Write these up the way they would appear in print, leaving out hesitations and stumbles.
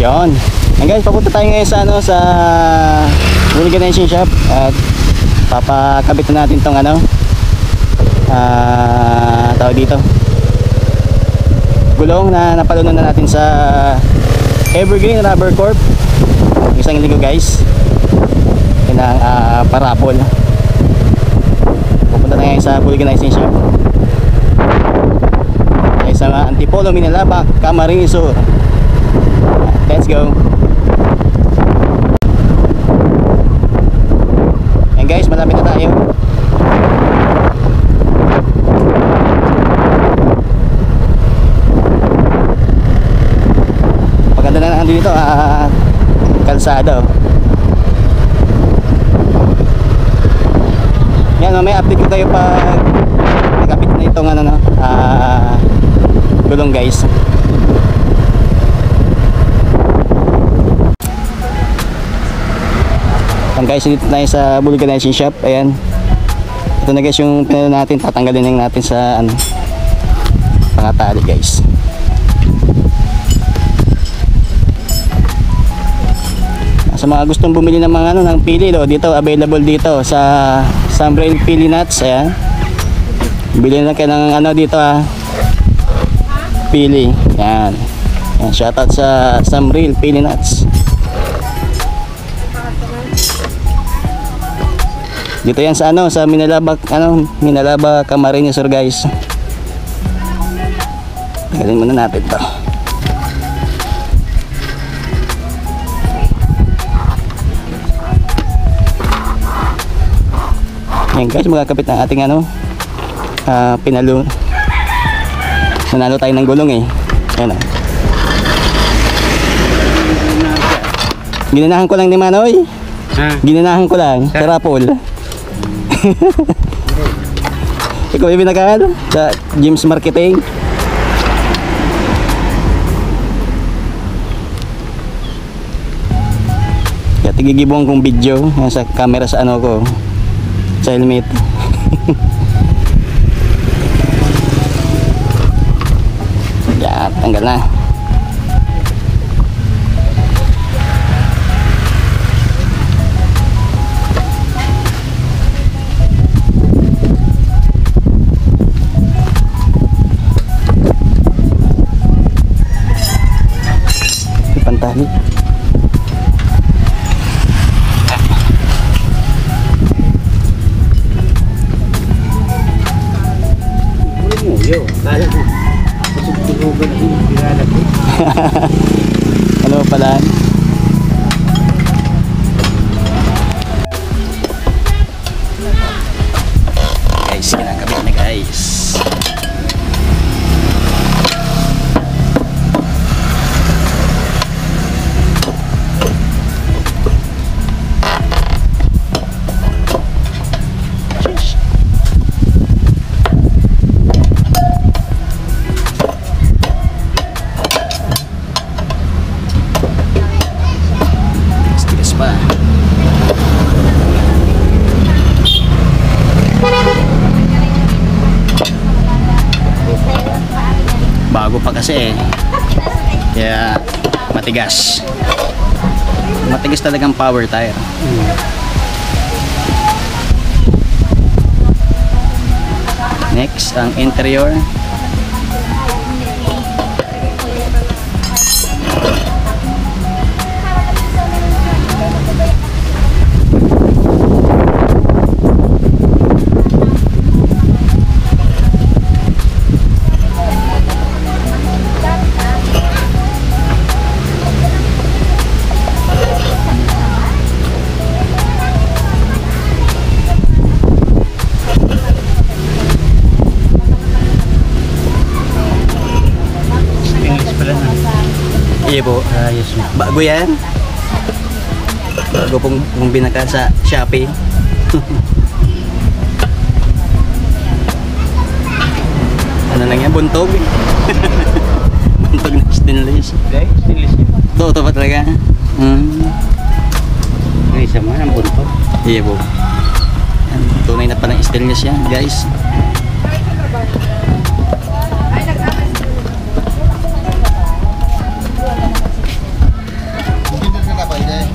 Yon. And guys, papunta tayo ngayon sa ano, sa vulcanizing shop at papakabit na natin tong ano, tawag dito, gulong na napalunan na natin sa Evergreen Rubber Corp isang linggo guys. Yun ang parapol. Pupunta tayo ngayon sa vulcanizing shop sa Antipolo, Minalaba, Camarines Sur. Let's go. And guys, malapit na tayo. Maganda na nandito dito, kalsada. Yan, may update ko tayo pag nakapit na itong ano, no, gulong guys. Ayan guys, dito tayo sa vulcanizing shop. Ayan, ito na guys yung pinalo natin. Tatanggalin lang natin sa ano, pangatali guys. Sa mga gustong bumili ng mga ano, ng pili do, dito available dito sa Samrail Pili Nuts. Ayan, bili na kayo ng ano dito pili. Yan. Yan, shoutout sa Samrail Pili Nuts. Dito yan sa ano, sa Minalaba, ano, Minalaba, Camarines Sur guys. Tagalin muna natin to. Yan guys, magkakapit ng ating ano, pinalo. Nanalo tayo ng gulong eh. Ayan o. Ginanahan ko lang ni Manoy. Ginanahan ko lang. Parapol. Ikaw yung binakal sa James Marketing. Kaya tigigibuhan kong video sa camera sa ano ko, sa helmet. Yan, tanggal na. Pantali. Ano pala? Guys, kinakabit na guys. Bago pa kasi eh, kaya matigas. Matigas talagang power tire. Next, ang interior. Iya po. Yes, bago yan. Bago pong binaka sa Shopee. Ano lang yan? Buntog. Buntog na stainless. Okay, stainless yun. Ito pa talaga. Ang isa mo, ang buntog. Iya po. Tunay na palang stainless yan guys.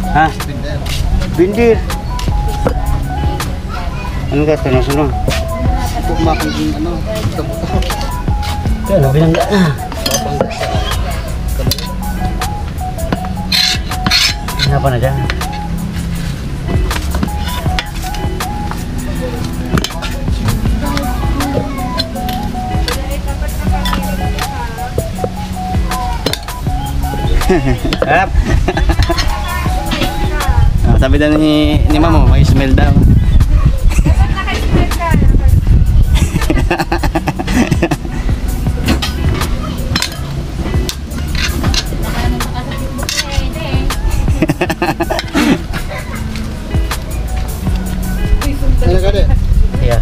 Ha? Bindir. Ano ka? Tanong-sunong. Ito kumakang yung ano, buto-buto. Ito, ano binangga na? Kenapa na dyan? Harap. Sabi daw ni Mamo, may smell daw. Ano ka de? Iya.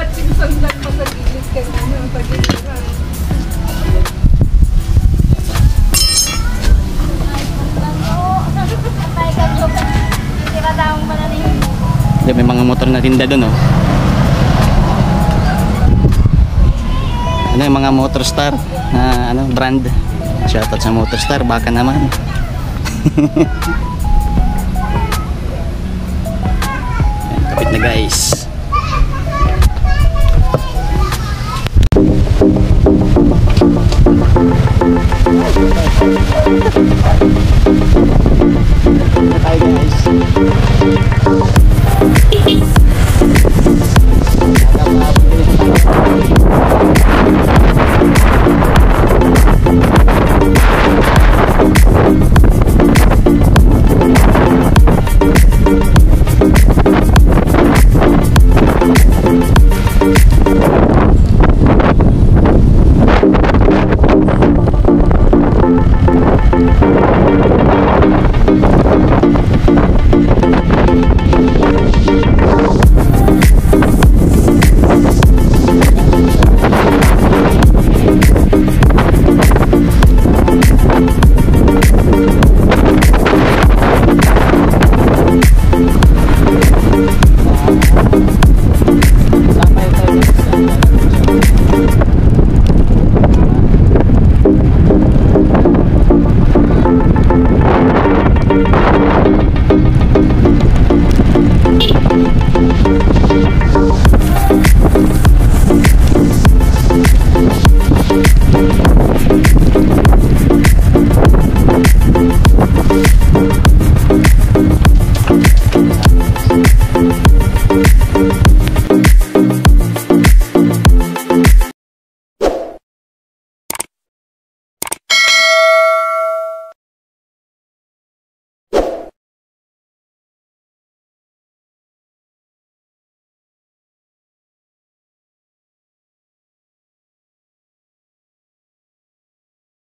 May mga motor na tinda doon, oh. Ano yung mga Motor Star na ano, brand. Shoutout sa Motor Star, baka naman. Ayan, kapit na guys.